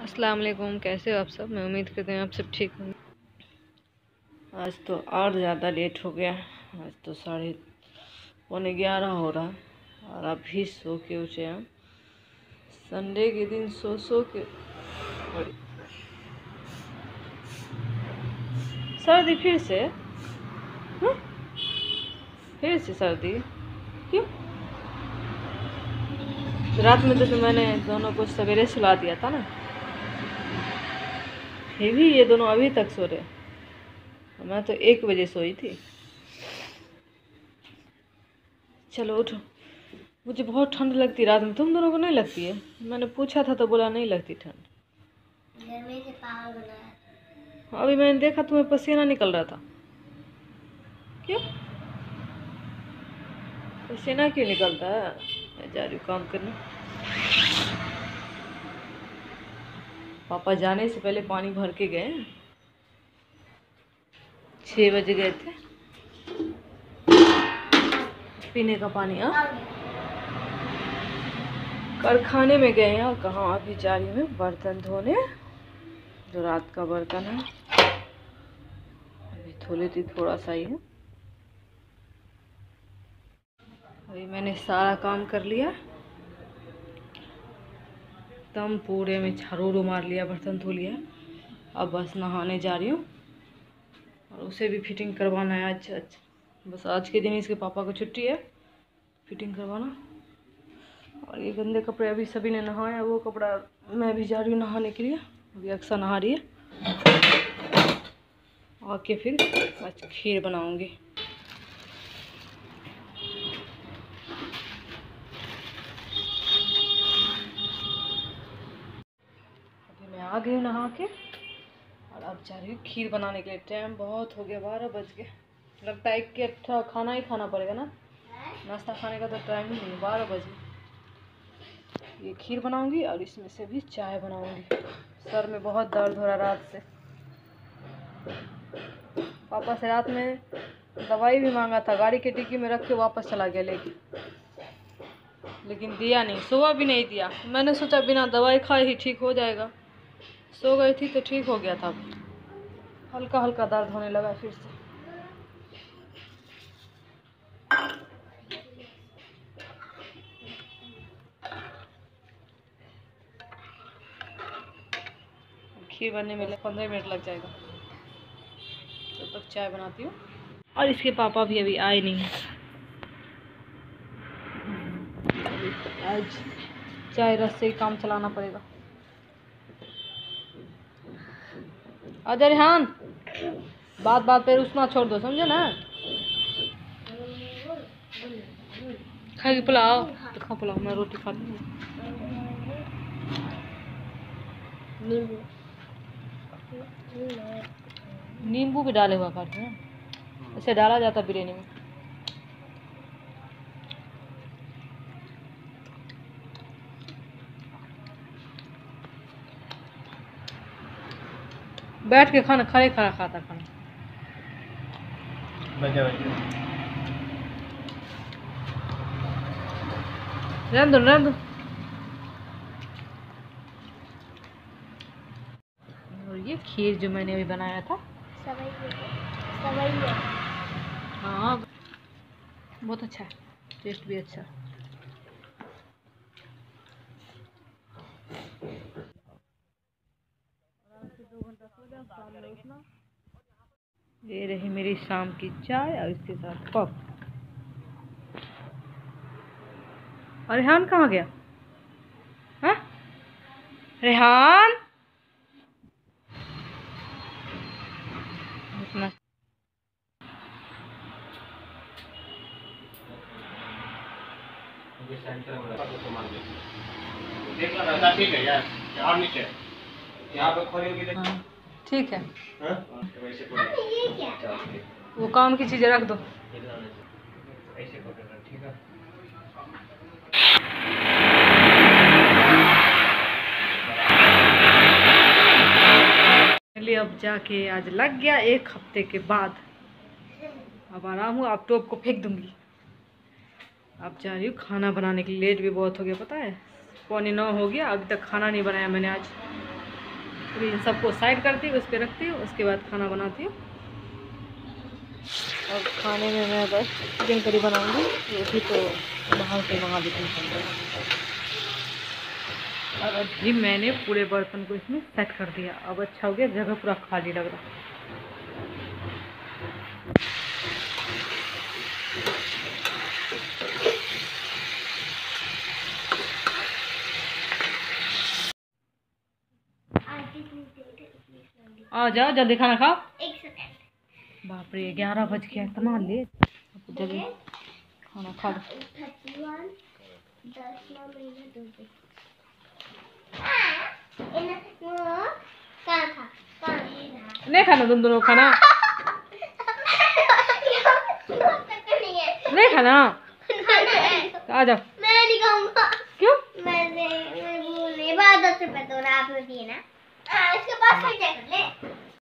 अस्सलाम वालेकुम, कैसे हो आप सब। मैं उम्मीद करती हूँ आप सब ठीक होंगे। आज तो और ज़्यादा लेट हो गया। आज तो 11:30 हो रहा है और अभी सो के उठे हम। संडे के दिन सो के सर्दी फिर से। हाँ? फिर से सर्दी क्यों? रात में तो मैंने दोनों को सवेरे सुला दिया था ना, फिर भी ये दोनों अभी तक सो रहे। मैं तो 1 बजे सोई थी। चलो उठो। मुझे बहुत ठंड लगती रात में, तुम दोनों को नहीं लगती है? मैंने पूछा था तो बोला नहीं लगती ठंड। गर्मी से पागल बनाया। अभी मैंने देखा तुम्हें पसीना निकल रहा था। क्यों पसीना क्यों निकलता है? मैं जा रही हूँ काम करने। पापा जाने से पहले पानी भर के गए। 6 बजे गए थे पीने का पानी। कारखाने में गए हैं और कहाँ अभी जा रही हूँ बर्तन धोने, जो रात का बर्तन है। अभी धो लेती थोड़ा सा ही है। अभी मैंने सारा काम कर लिया, एकदम पूरे में झाड़ू मार लिया, बर्तन धो लिया। अब बस नहाने जा रही हूँ और उसे भी फिटिंग करवाना है आज। बस आज के दिन इसके पापा को छुट्टी है, फिटिंग करवाना। और ये गंदे कपड़े अभी सभी ने नहाया, वो कपड़ा मैं भी जा रही हूँ नहाने के लिए। अभी अक्सर नहा रही है। आके फिर आज खीर बनाऊंगी। अभी मैं आ गई नहा के और अब जा रही हूँ खीर बनाने के लिए। टाइम बहुत हो गया, 12 बज गए। लगता है कि अच्छा खाना ही खाना पड़ेगा ना, नाश्ता खाने का तो टाइम ही नहीं, 12 बजे। ये खीर बनाऊंगी और इसमें से भी चाय बनाऊंगी। सर में बहुत दर्द हो रहा रात से। पापा से रात में दवाई भी मांगा था, गाड़ी के डिक्की में रख के वापस चला गया लेकिन दिया नहीं, सुबह भी नहीं दिया। मैंने सोचा बिना दवाई खाए ही ठीक हो जाएगा। सो गई थी तो ठीक हो गया था। हल्का हल्का दर्द होने लगा फिर से। खीर बनने में 15 मिनट लग जाएगा, तब तक चाय बनाती हूँ। और इसके पापा भी अभी आए नहीं हैं। आज चाय रस से ही काम चलाना पड़ेगा। अजय रेहान, बात पे रुसना छोड़ दो, समझे ना। खाएगी पुलाव तो खा पुलाव, मैं रोटी खाती हूँ। नींबू भी डाले हुआ खाते हैं, इसे डाला जाता बिरयानी में। बैठ के खाना, खड़े खड़ा खाता खाना। रहने दो। और ये खीर जो मैंने अभी बनाया था, सवई है। हाँ बहुत अच्छा है, टेस्ट भी अच्छा। ये रही मेरी शाम की चाय और इसके साथ पफ। और रेहान कहाँ गया? हाँ रेहान, इतना ठीक है यार, और नीचे यहाँ पे खोली होगी। हाँ ठीक है। वैसे वो काम की चीज़ें रख दो। ऐसे ठीक है। अब जाके आज लग गया 1 हफ्ते के बाद। अब आराम हुआ, अब टॉप को फेंक दूंगी। अब जा रही हूँ खाना बनाने के लिए। लेट भी बहुत हो गया, पता है 8:45 हो गया, अभी तक खाना नहीं बनाया मैंने आज। फिर इन सबको साइड करती हूँ, उस पर रखती हूँ, उसके बाद खाना बनाती हूँ। और खाने में मैं बस चिकन करी बनाऊँगी, रोटी तो बाहर से मंगा देती हूँ। और अभी मैंने पूरे बर्तन को इसमें सेट कर दिया, अब अच्छा हो गया, जगह पूरा खाली लग रहा। आ जाओ जल्दी खाना खाओ। 1 सेकंड। बाप रे 11 बज गया, इतना लेट। जल्दी खाना खा लो। 31 10 9 महीने 2 दिन। नहीं खाना तुम दोनों खाना नहीं खाना, आ जाओ। मैं नहीं खाऊंगा। क्यों? मैं इबादत से पता ना आप होती है ना। इसके पास फिर देख ले।